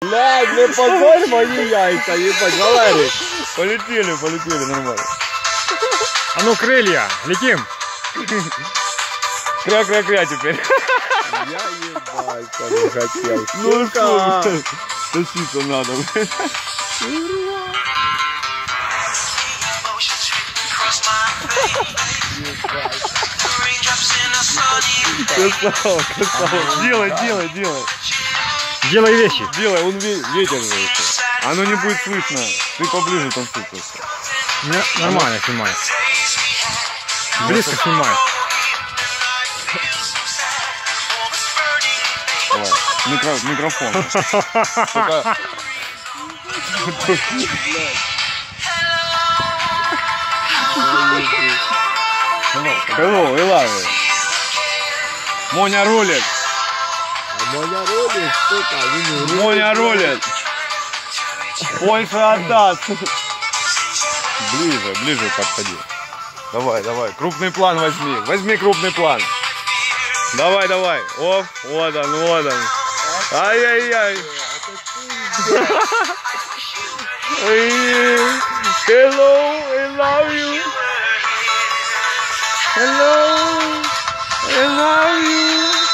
Блядь, не позорь мои яйца, ебать, Валерий. Полетели, нормально. А ну, крылья, летим. Кря-кря-кря теперь. Я ебать, не хотел. Ну что, тащиться надо. Красава. Делай. Делай вещи. Делай, он ветер же еще. Оно не будет слышно. Ты поближе танцуй просто. Нормально снимай. Близко снимай. Давай, микрофон. Hello, I love you. Моня рулит. Моня рулит. Польша отдаст. Ближе подходи. Давай. Крупный план возьми. Возьми крупный план. Давай. Оп, вот он. Ай-яй-яй. Hello, I love you. Hello, I love you.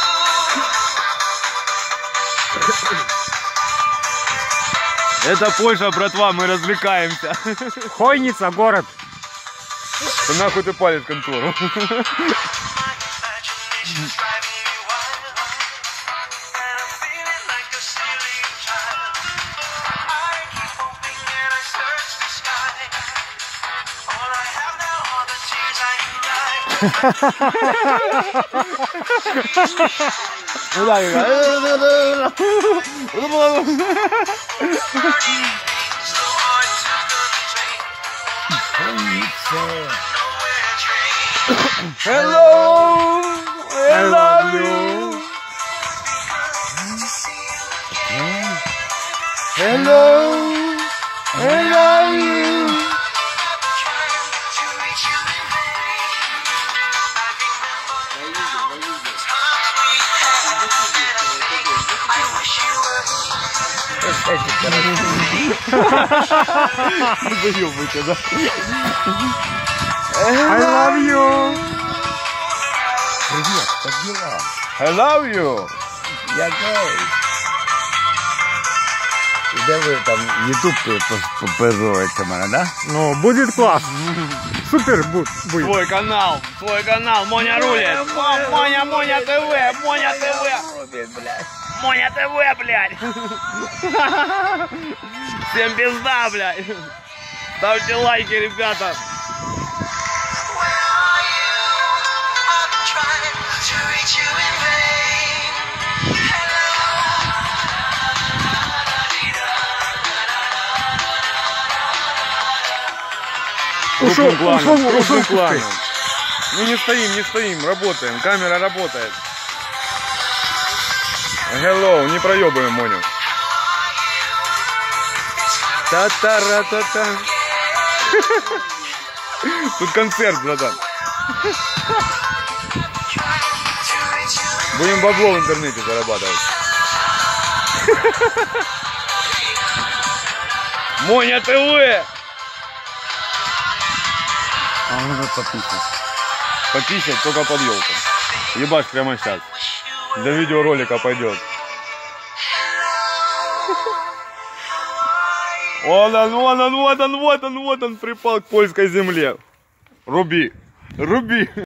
Это Польша, братва, мы развлекаемся. Хойница, город. Да нахуй ты палишь контору. Hello, I love you. Hello, I love you. Выебывайте, да? I love you. Привет, как дела? I love you. Я гей. Де ви там ютуб позовете мене, да? Ну, будет класс. Супер будет. Твой канал, Моня рулит. Моня ТВ, Моня ТВ, блядь. Всем пизда, блядь. Ставьте лайки, ребята. Крупным планом. Ну не стоим, работаем, камера работает. Hello, не проебаем Моню. Та-та-ра-та-та. Тут концерт, братан. Будем бабло в интернете зарабатывать. Моня ТВ! А надо пописать. Пописать только под елком. Ебашь прямо сейчас. Для видеоролика пойдет. Вот он припал к польской земле. Руби.